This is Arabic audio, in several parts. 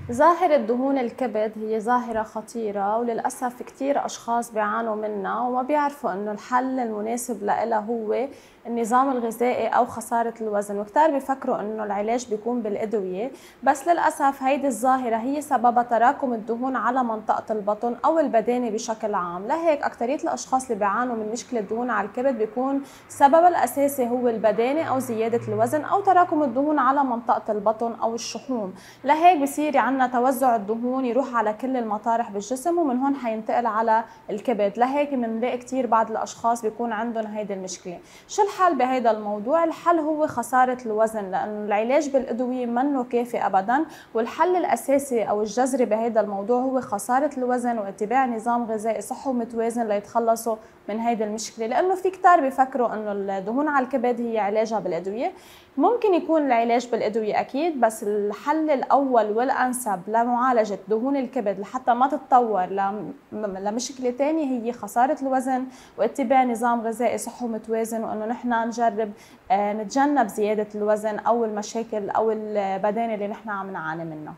ظاهرة دهون الكبد هي ظاهرة خطيرة، وللأسف كتير أشخاص بيعانوا منها وما بيعرفوا إنه الحل المناسب لها هو النظام الغذائي أو خسارة الوزن، وكتار بيفكروا إنه العلاج بيكون بالأدوية، بس للأسف هيدي الظاهرة هي سببها تراكم الدهون على منطقة البطن أو البدانة بشكل عام. لهيك أكترية الأشخاص اللي بيعانوا من مشكلة دهون على الكبد بيكون سبب الأساسي هو البدانة أو زيادة الوزن أو تراكم الدهون على منطقة البطن أو الشحوم. لهيك بصير عندنا توزع الدهون يروح على كل المطارح بالجسم، ومن هون حينتقل على الكبد. لهيك بنلاقي كثير بعض الاشخاص بيكون عندهم هيدي المشكله. شو الحل بهيدا الموضوع؟ الحل هو خساره الوزن، لانه العلاج بالادويه منه كافي ابدا، والحل الاساسي او الجذري بهيدا الموضوع هو خساره الوزن واتباع نظام غذائي صحي ومتوازن ليتخلصوا من هيدي المشكله. لانه في كتار بيفكروا انه الدهون على الكبد هي علاجها بالادويه. ممكن يكون العلاج بالادويه اكيد، بس الحل الاول والانسب لمعالجه دهون الكبد لحتى ما تتطور لمشكله ثانيه هي خساره الوزن واتباع نظام غذائي صحي ومتوازن، وانه نحن نجرب نتجنب زياده الوزن او المشاكل او البدانه اللي نحن عم نعاني منها.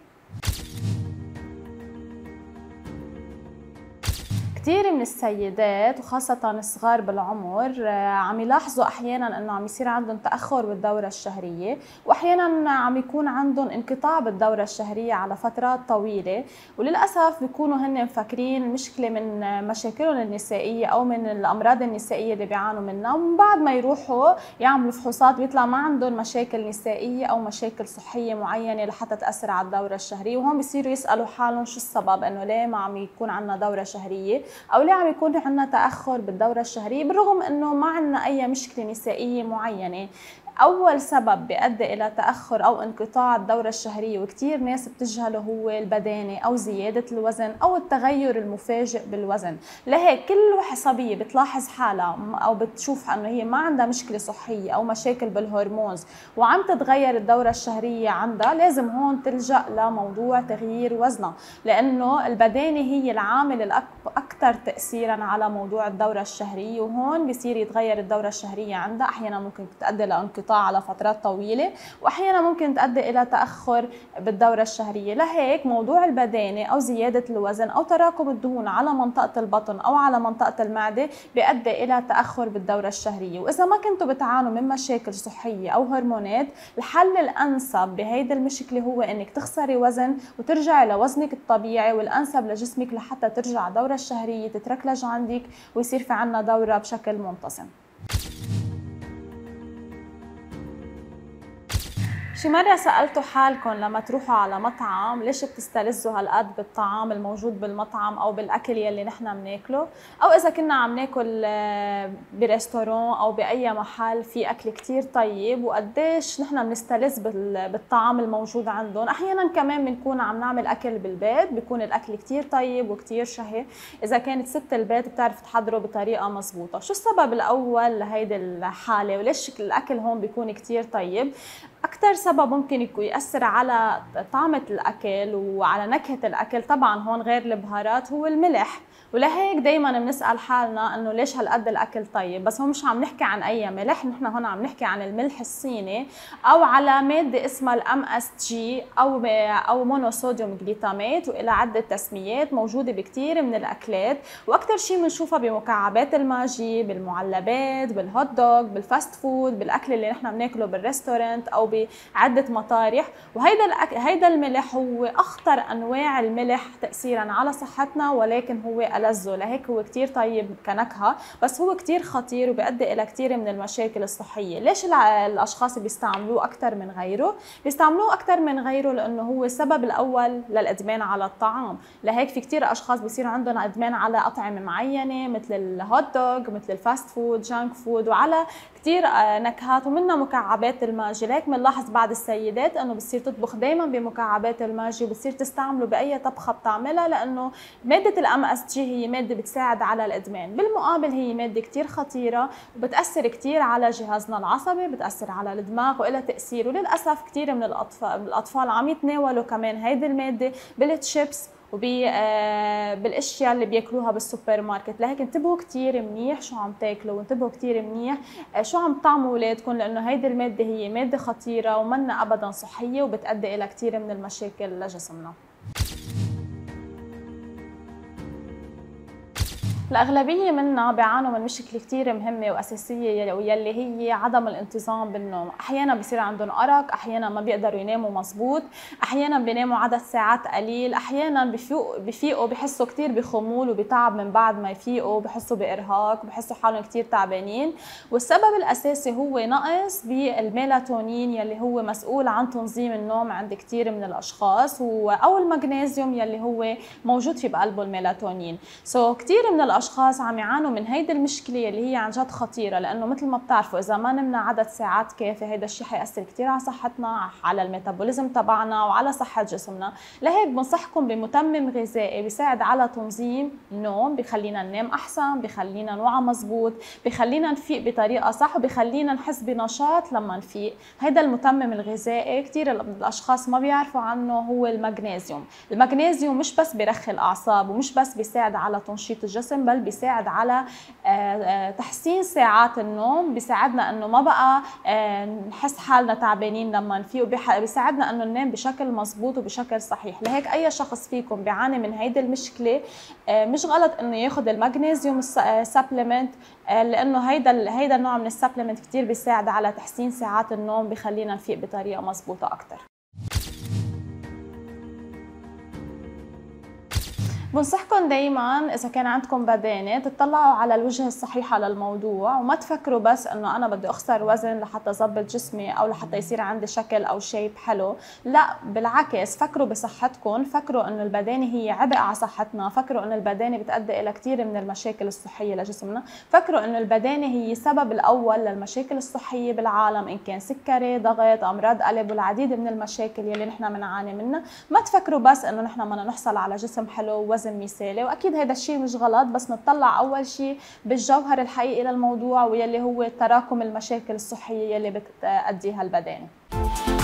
كثير من السيدات وخاصة الصغار بالعمر عم يلاحظوا أحياناً أنه عم يصير عندهم تأخر بالدورة الشهرية، وأحياناً عم يكون عندهم انقطاع بالدورة الشهرية على فترات طويلة، وللأسف بيكونوا هن مفكرين مشكلة من مشاكلهم النسائية أو من الأمراض النسائية اللي بيعانوا منها، ومن بعد ما يروحوا يعملوا فحوصات بيطلع ما عندهم مشاكل نسائية أو مشاكل صحية معينة لحتى تأثر على الدورة الشهرية، وهون بيصيروا يسألوا حالهم شو السبب إنه ليه ما عم يكون عندنا دورة شهرية او ليه عم يكون عندنا تاخر بالدوره الشهريه، بالرغم انه ما عندنا اي مشكله نسائيه معينه. أول سبب بيؤدي إلى تأخر أو انقطاع الدورة الشهرية وكتير ناس بتجهله هو البدانة أو زيادة الوزن أو التغير المفاجئ بالوزن. لهيك كل صبية بتلاحظ حالها أو بتشوف أنه هي ما عندها مشكلة صحية أو مشاكل بالهرمونز وعم تتغير الدورة الشهرية عندها، لازم هون تلجأ لموضوع تغيير وزنها، لأنه البدانة هي العامل الأكثر تأثيرا على موضوع الدورة الشهرية، وهون بيصير يتغير الدورة الشهرية عندها. أحيانا ممكن تؤدي لانقطاع على فترات طويلة، واحيانا ممكن تؤدي الى تاخر بالدوره الشهريه. لهيك موضوع البدانه او زياده الوزن او تراكم الدهون على منطقه البطن او على منطقه المعده بيؤدي الى تاخر بالدوره الشهريه. واذا ما كنتوا بتعانوا من مشاكل صحيه او هرمونات، الحل الانسب بهيدي المشكله هو انك تخسري وزن وترجعي لوزنك الطبيعي والانسب لجسمك لحتى ترجع الدوره الشهريه تتركلج عندك ويصير في عنا دوره بشكل منتظم. شي مرة سألتوا حالكم لما تروحوا على مطعم ليش بتستلذوا هالقد بالطعام الموجود بالمطعم أو بالأكل يلي نحن بناكله؟ أو إذا كنا عم ناكل بريستورون أو بأي محل في أكل كتير طيب وقديش نحن بنستلذ بالطعام الموجود عندهم. أحيانا كمان بنكون عم نعمل أكل بالبيت بيكون الأكل كتير طيب وكتير شهي إذا كانت ست البيت بتعرف تحضره بطريقة مزبوطة. شو السبب الأول لهيدي الحالة وليش الأكل هون بيكون كتير طيب؟ أكتر سبب ممكن يكون يأثر على طعمة الأكل وعلى نكهة الأكل، طبعا هون غير البهارات، هو الملح. ولهيك دايما بنسأل حالنا انه ليش هالقد الاكل طيب، بس هون مش عم نحكي عن اي ملح، نحن هون عم نحكي عن الملح الصيني او على ماده اسمها الMSG او مونوصوديوم جليتامات، والى عده تسميات موجوده بكثير من الاكلات، واكثر شيء بنشوفها بمكعبات الماجي، بالمعلبات، بالهوت دوغ، بالفاست فود، بالاكل اللي نحن بناكله بالريستورانت او بعده مطارح. هيدا الملح هو اخطر انواع الملح تاثيرا على صحتنا، ولكن هو ألذه، لهيك هو كتير طيب كنكهة، بس هو كتير خطير وبيؤدي إلى كتير من المشاكل الصحية. ليش الأشخاص بيستعملوه أكتر من غيره؟ بيستعملوه أكتر من غيره لأنه هو السبب الأول للإدمان على الطعام. لهيك في كتير أشخاص بيصير عندهم إدمان على أطعمة معينة مثل الهوت دوغ، مثل الفاست فود، جانك فود، وعلى كتير نكهات ومنها مكعبات الماجي. لهيك بنلاحظ بعض السيدات انه بتصير تطبخ دائما بمكعبات الماجي وبتصير تستعمله باي طبخه بتعملها، لانه ماده الMSG هي ماده بتساعد على الادمان. بالمقابل هي ماده كتير خطيره وبتاثر كتير على جهازنا العصبي، بتاثر على الدماغ والها تاثير، وللاسف كتير من الاطفال عم يتناولوا كمان هيدي الماده بالتشيبس بالاشياء اللي بياكلوها بالسوبر ماركت. لهيك انتبهوا كتير منيح شو عم تاكلوا، وانتبهوا كتير منيح شو عم تطعموا اولادكم، لانه هيدي الماده هي ماده خطيره ومنا ابدا صحيه وبتؤدي الى كتير من المشاكل لجسمنا. الأغلبية منا بيعانوا من مشكلة كتير مهمة وأساسية واللي هي عدم الانتظام بالنوم. أحيانا بصير عندهم أرق، أحيانا ما بيقدروا يناموا مزبوط، أحيانا بيناموا عدد ساعات قليل، أحيانا بفيقوا بحسوا كتير بخمول وبتعب من بعد ما يفيقوا، بحسوا بإرهاق، بحسوا حالهم كتير تعبانين. والسبب الأساسي هو نقص بالميلاتونين يلي هو مسؤول عن تنظيم النوم عند كتير من الأشخاص، أو المغنيسيوم يلي هو موجود في بقلبه الميلاتونين. كتير من الاشخاص عم يعانوا من هيدي المشكله اللي هي عن جد خطيره، لانه مثل ما بتعرفوا اذا ما نمنا عدد ساعات كافيه هيدا الشيء حيأثر كتير على صحتنا، على الميتابوليزم تبعنا وعلى صحه جسمنا. لهيك بنصحكم بمتمم غذائي بيساعد على تنظيم النوم، بخلينا ننام احسن، بخلينا نوعى مزبوط، بخلينا نفيق بطريقه صح، وبخلينا نحس بنشاط لما نفيق. هيدا المتمم الغذائي كتير الاشخاص ما بيعرفوا عنه، هو المغنيسيوم. المغنيسيوم مش بس بيرخي الاعصاب ومش بس بيساعد على تنشيط الجسم، بل بيساعد على تحسين ساعات النوم، بيساعدنا انه ما بقى نحس حالنا تعبانين لما نفيق، بيساعدنا انه ننام بشكل مزبوط وبشكل صحيح. لهيك اي شخص فيكم بيعاني من هيدي المشكله مش غلط انه ياخذ المغنيسيوم سبلمنت، لانه هيدا النوع من السبلمنت كثير بيساعد على تحسين ساعات النوم، بخلينا نفيق بطريقه مزبوطه اكثر. بنصحكم دايما اذا كان عندكم بدانه تطلعوا على الوجه الصحيحه للموضوع، وما تفكروا بس انه انا بدي اخسر وزن لحتى اضبط جسمي او لحتى يصير عندي شكل او شيب حلو. لا بالعكس، فكروا بصحتكم، فكروا انه البدانه هي عبء على صحتنا، فكروا انه البدانه بتؤدي الى كثير من المشاكل الصحيه لجسمنا، فكروا انه البدانه هي السبب الاول للمشاكل الصحيه بالعالم، ان كان سكري، ضغط، امراض قلب والعديد من المشاكل يلي نحن بنعاني منها. ما تفكروا بس انه نحن بدنا نحصل على جسم حلو ووزن مثالي، واكيد هذا الشيء مش غلط، بس نطلع اول شيء بالجوهر الحقيقي للموضوع، واللي هو تراكم المشاكل الصحيه يلي بتأديها البدانه.